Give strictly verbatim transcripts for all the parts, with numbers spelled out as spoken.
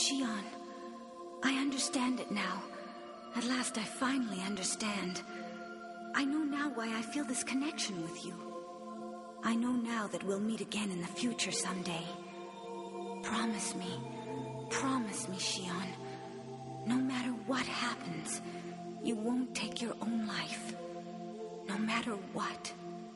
Shion, I understand it now. At last I finally understand. I know now why I feel this connection with you. I know now that we'll meet again in the future someday. Promise me, promise me, Shion. No matter what happens, you won't take your own life. No matter what.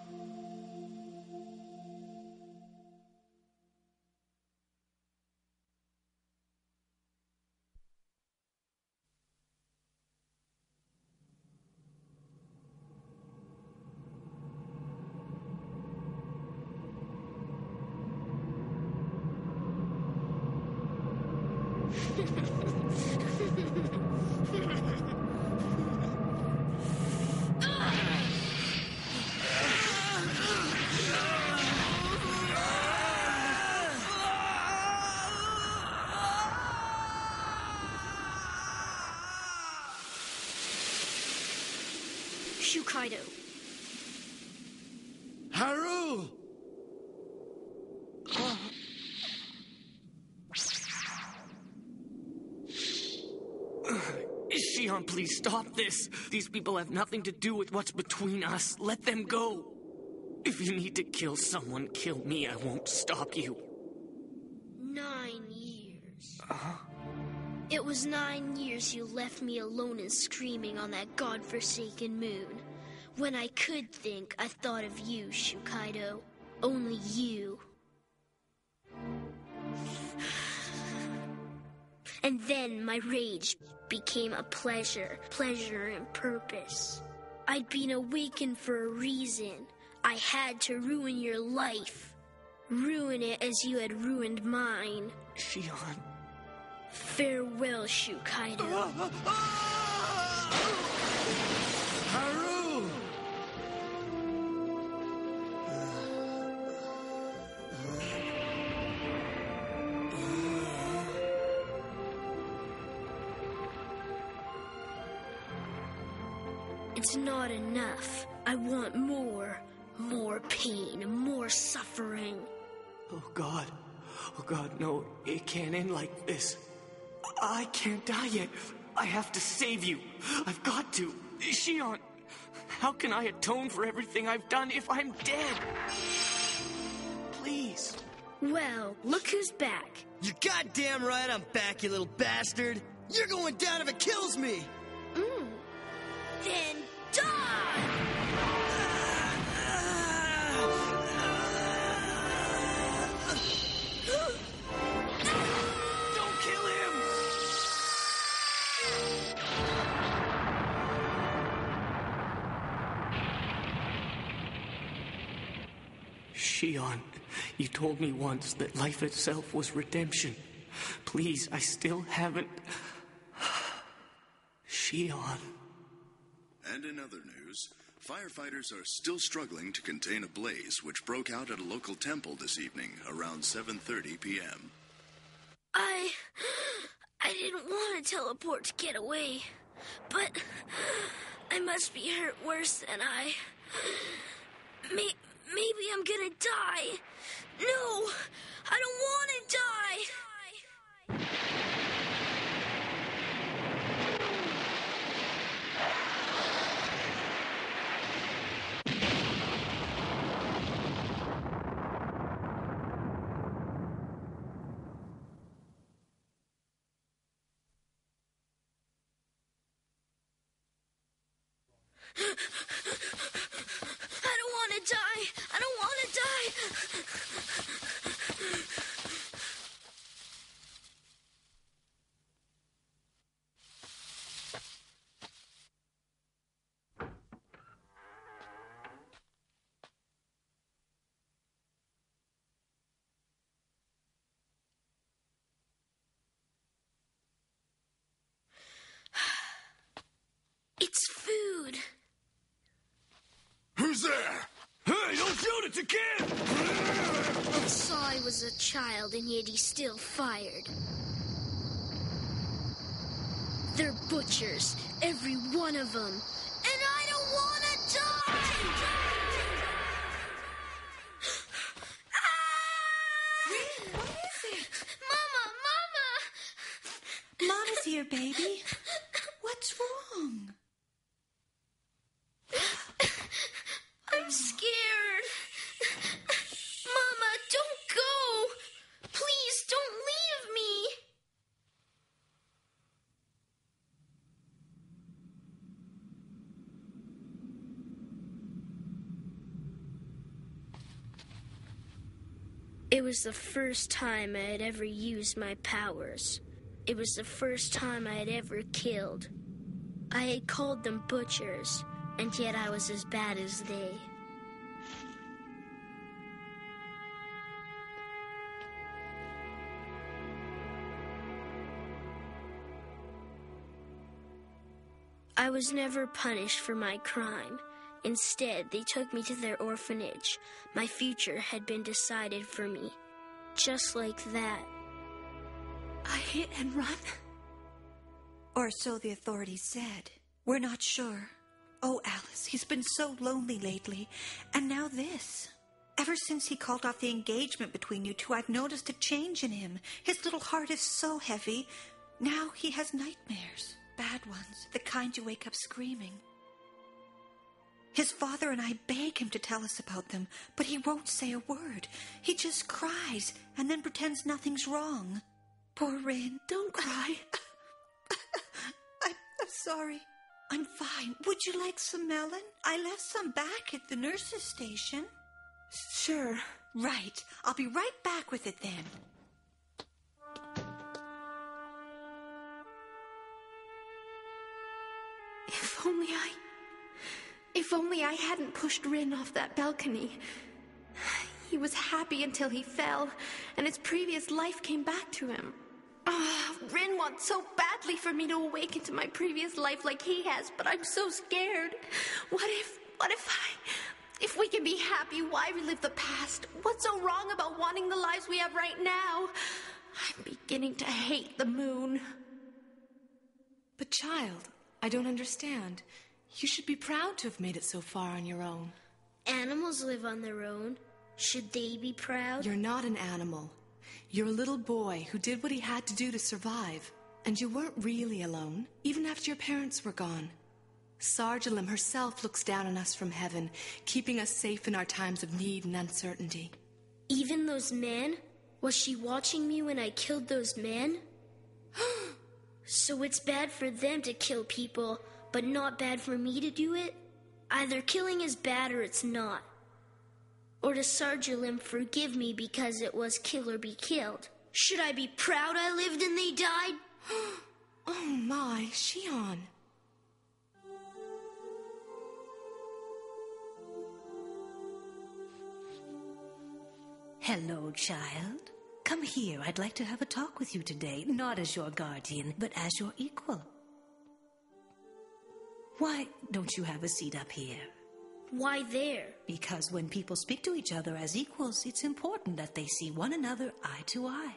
Kaido. Haru! Shion, please stop this. These people have nothing to do with what's between us. Let them go. If you need to kill someone, kill me. I won't stop you. Nine years. Uh-huh. It was nine years you left me alone and screaming on that godforsaken moon. When I could think, I thought of you, Shukaido. Only you. And then my rage became a pleasure, pleasure and purpose. I'd been awakened for a reason. I had to ruin your life. Ruin it as you had ruined mine. Shion. Farewell, Shukaido. Haru! It's not enough. I want more. More pain, more suffering. Oh, God. Oh, God, no. It can't end like this. I can't die yet. I have to save you. I've got to. Shion, how can I atone for everything I've done if I'm dead? Please. Well, look who's back. You're goddamn right I'm back, you little bastard. You're going down if it kills me. Mm. Then die! Don't kill him! Shion, you told me once that life itself was redemption. Please, I still haven't... Shion. And in other news, firefighters are still struggling to contain a blaze which broke out at a local temple this evening around seven thirty p.m. I... I didn't want to teleport to get away, but I must be hurt worse than I... May, maybe I'm gonna die. No, I don't want to die. I don't want to die. I don't want to die. It's food. Who's there? Hey, don't shoot, it's a kid! I saw he was a child, and yet he still fired. They're butchers, every one of them. And I don't want to die! Ah! What is it? Mama, Mama! Mama's here, baby. What's wrong? I'm scared. Mama, don't go. Please don't leave me. It was the first time I had ever used my powers. It was the first time I had ever killed. I had called them butchers, and yet I was as bad as they. I was never punished for my crime. Instead, they took me to their orphanage. My future had been decided for me. Just like that. A hit and run? Or so the authorities said. We're not sure. Oh, Alice, he's been so lonely lately. And now this. Ever since he called off the engagement between you two, I've noticed a change in him. His little heart is so heavy. Now he has nightmares. Bad ones. The kind you wake up screaming. His father and I beg him to tell us about them, but he won't say a word. He just cries and then pretends nothing's wrong. Poor Rin. Don't cry. I'm, I'm sorry. I'm fine. Would you like some melon? I left some back at the nurse's station. Sure. Right. I'll be right back with it then. If only I... If only I hadn't pushed Rin off that balcony. He was happy until he fell, and his previous life came back to him. Ah, Rin wants so badly for me to awaken to my previous life like he has, but I'm so scared. What if... What if I... If we can be happy, why relive the past? What's so wrong about wanting the lives we have right now? I'm beginning to hate the moon. But child, I don't understand. You should be proud to have made it so far on your own. Animals live on their own. Should they be proud? You're not an animal. You're a little boy who did what he had to do to survive. And you weren't really alone, even after your parents were gone. Sarjilim herself looks down on us from heaven, keeping us safe in our times of need and uncertainty. Even those men? Was she watching me when I killed those men? So it's bad for them to kill people, but not bad for me to do it? Either killing is bad or it's not. Or does Sarjilim forgive me because it was kill or be killed? Should I be proud I lived and they died? Oh my, Shion. Hello, child. Come here. I'd like to have a talk with you today, not as your guardian, but as your equal. Why don't you have a seat up here? Why there? Because when people speak to each other as equals, it's important that they see one another eye to eye.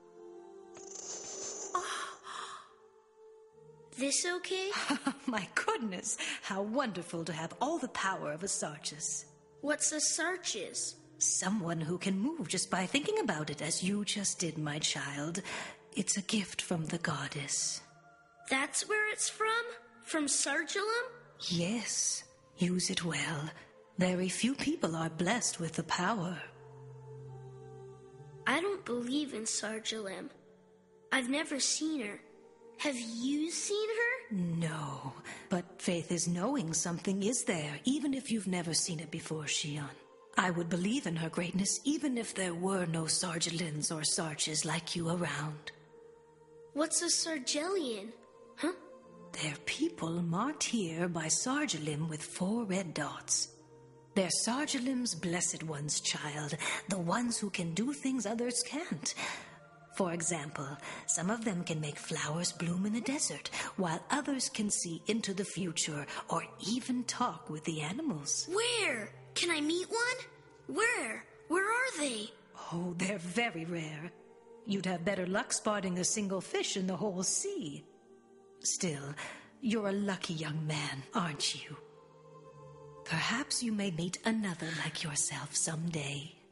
This okay? My goodness, how wonderful to have all the power of a Sarchus. What's a Sarchus? Someone who can move just by thinking about it, as you just did, my child. It's a gift from the goddess. That's where it's from? From Sarjilim? Yes. Use it well. Very few people are blessed with the power. I don't believe in Sarjilim. I've never seen her. Have you seen her? No, but faith is knowing something is there, even if you've never seen it before, Shion. I would believe in her greatness even if there were no Sarjilins or Sarches like you around. What's a Sarjelian? Huh? They're people marked here by Sarjilim with four red dots. They're Sarjilim's blessed ones, child, the ones who can do things others can't. For example, some of them can make flowers bloom in the desert, while others can see into the future or even talk with the animals. Where? Can I meet one? Where? Where are they? Oh, they're very rare. You'd have better luck spotting a single fish in the whole sea. Still, you're a lucky young man, aren't you? Perhaps you may meet another like yourself someday.